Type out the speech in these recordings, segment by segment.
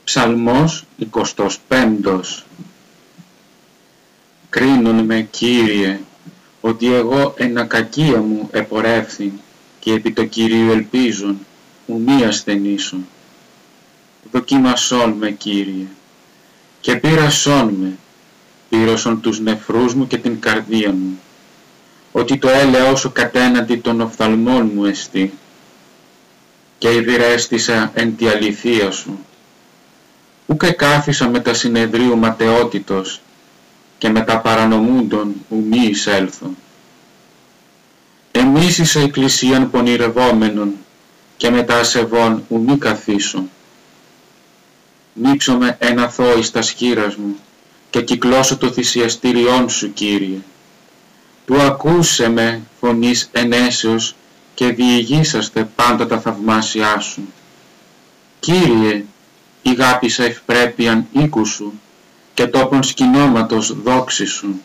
Ψαλμός 25. Κρίνον με, Κύριε, ότι εγώ εν ακακία μου επορεύθην και επί το Κυρίου ελπίζον, ου μη ασθενήσω. Δοκίμασόν με, Κύριε, και πείρασόν με, πείρωσον τους νεφρούς μου και την καρδία μου, ότι το έλεος σου κατέναντι των οφθαλμών μου εστί, και ηδηρέστησα εν τη αληθεία σου. Ουκ εκάθισα με τα συνεδρίου ματαιότητος, και με τα παρανομούντων ου μη εισέλθω. Εμίσησα εκκλησίαν πονηρευόμενων, και με τα ασεβών ου μη καθίσω. Νύψομαι εν αθώης τας χείρας μου, και κυκλώσω το θυσιαστήριόν σου, Κύριε. Του ακούσε με φωνής ενέσεως, και διηγήσαστε πάντα τα θαυμάσια σου. Κύριε, ηγάπησα ευπρέπειαν οίκου σου, και τόπον σκηνώματος δόξη σου.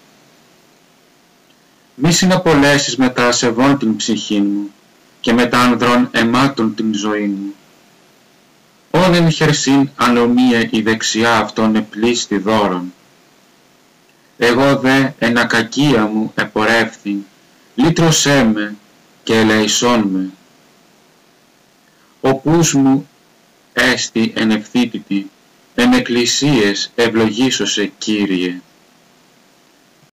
Μη συναπολέσεις με τα ασεβών την ψυχή μου, και με τα ανδρών αιμάτων την ζωή μου. Όν εν χερσίν ανομία η δεξιά αυτόν επλήστη δώρον. Εγώ δε εν ακακία μου επορεύθην, λύτρωσέ με και ελεησόν με. Ο πούς μου έστι εν ευθύτητη, εν εκκλησίες ευλογήσωσε, Κύριε.